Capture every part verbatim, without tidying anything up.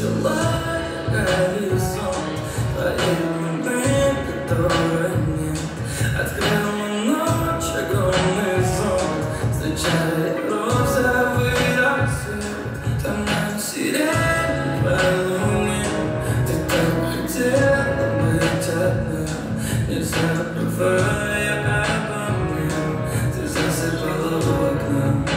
застилая горизонт твоих глубин, которых нет. Открыла ночь огромный зонт, встречая розовый рассвет. Там на сирене по луне ты так хотела быть одна, не забывая обо мне. Ты засыпала в окно.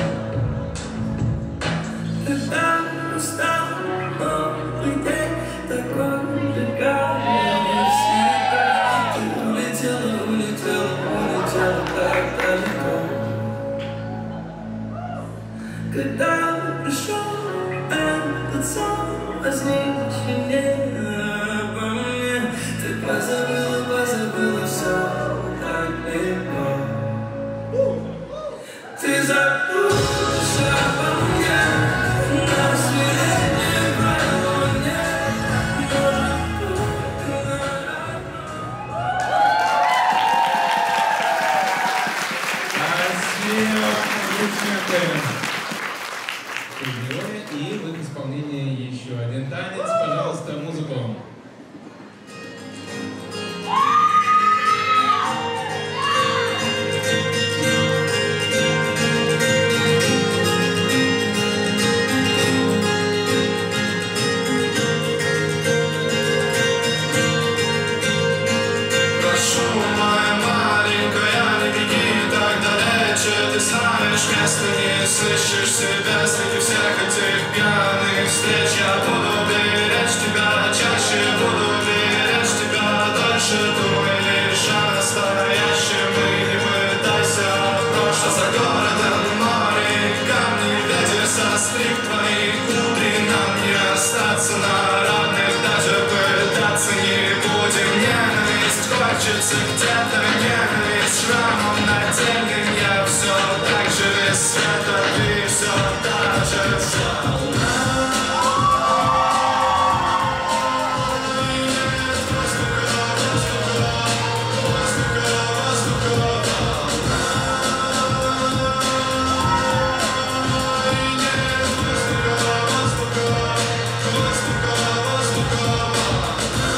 Когда настал новый день, такой легальный всегда, ты улетела, улетела, улетела так далеко. Когда пришел этот сон, возникший обо мне, ты позабыла, позабыла все так легко. Ты забудешь обо мне на свидание по луне. Спасибо, и в их исполнении еще один танец. Пожалуйста, музыку. Место не слышишь себя среди всех этих пьяных встреч. Я буду беречь тебя чаще, буду беречь тебя дольше. Думай лишь о настоящем и не пытайся прошлое. За городом море, камни, ветер со стрик твоих кудри. Нам не остаться на равных, даже пытаться не будем. Ненависть хочется где-то, ненависть шрамом на теле. Я все так же без света, ты все та же волна. Нет воздуха, воздуха, воздуха, воздуха, волна. Нет воздуха, воздуха, воздуха, воздуха, волна.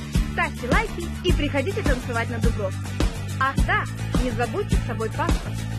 Ставьте лайки и приходите танцевать на Дубровку. Ах да, не забудьте с собой паспорт.